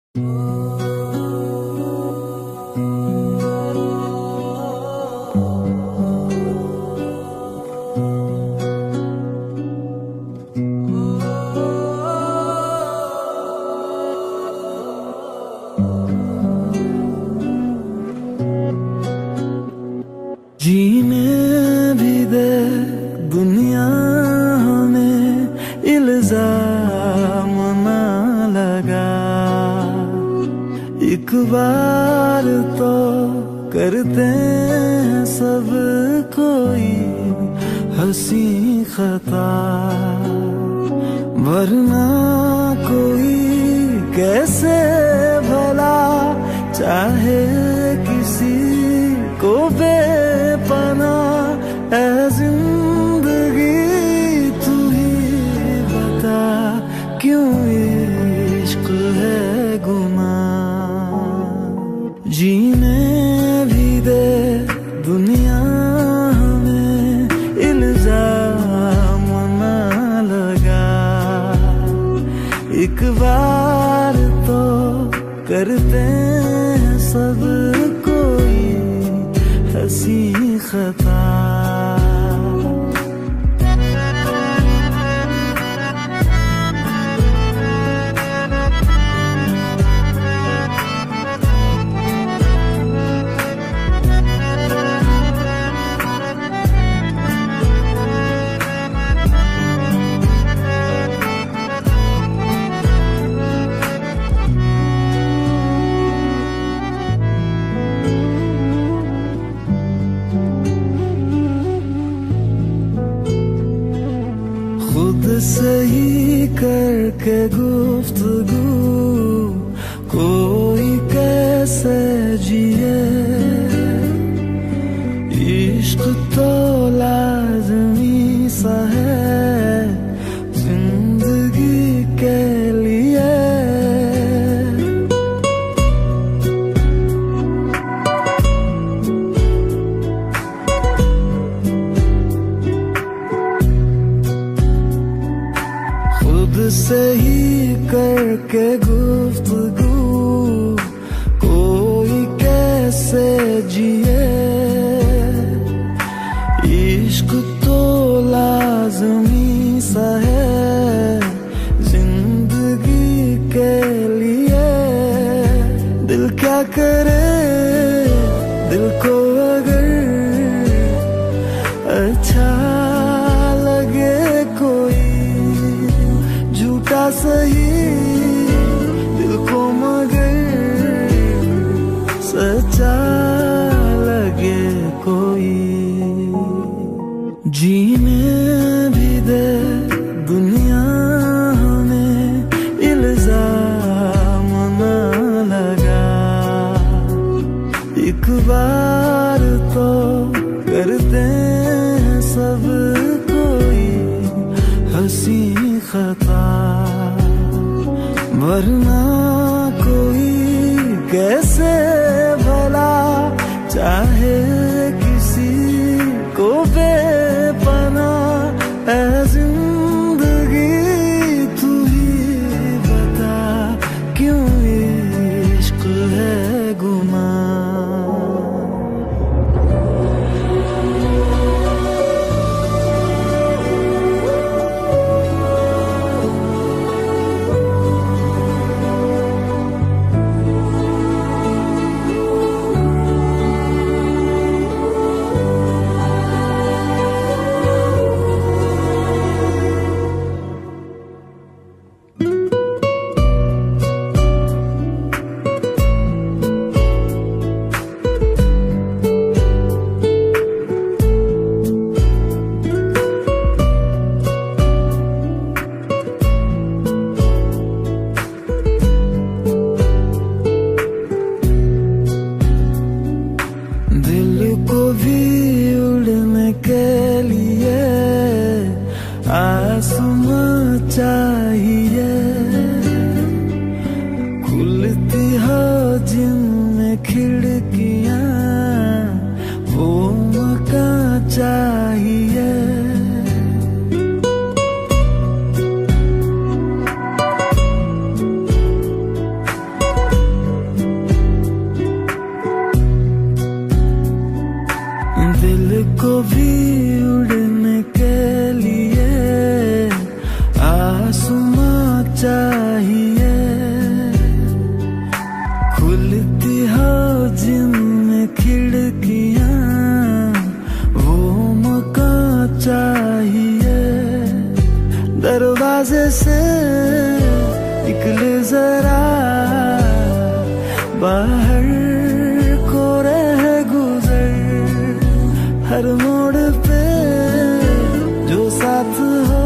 जीने भी दे दुनिया हमें इल्जाम ना लगा, एक बार तो करते हैं सब कोई हंसी खता, वरना कोई कैसे भला चाहे किसी को बेपना। ऐ जिंदगी तू ही बता क्यों इश्क है गुनाह, जीने भी दे दुनिया हमें इल्जाम ना लगा, एक बार तो करते हैं सब कोई हंसी खता। खुद सही करके गुफ्तगू कोई कैसे जिए, इश्क तो लाज़मी सा है जिंदगी के लिए। खुद से ही करके गुफ्तगू कोई कैसे जिए, इश्क तो लाज़मी सा है जिंदगी के लिए। दिल क्या करे दिल को अगर अच्छा लगे कोई, झूठा सही दिल को मगर सच्चा लगे कोई, जीने भी दे दुनिया हमें इल्जाम ना लगा, एक बार तो करते हैं सब कोई हंसी खता, वरना कोई कैसे भला चाहे किसी को बेपना। ऐ जिंदगी तू ही बता क्यों इश्क है गुनाह। आसमां चाहिए, खुलती हो जिनमें खिड़कियां वो मकान चाहिए। बाहर को रह गुजर, हर मोड़ पे जो साथ हो,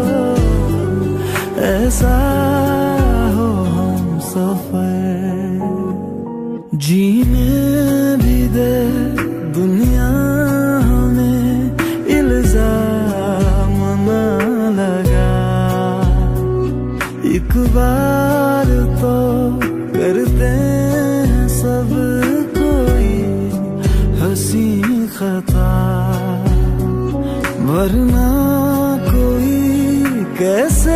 ऐसा हो हम सफर। जीने भी दे दुनिया हमें, इल्जाम न लगा, एक बार तो करते हैं सब कोई हंसी खता, वरना कोई कैसे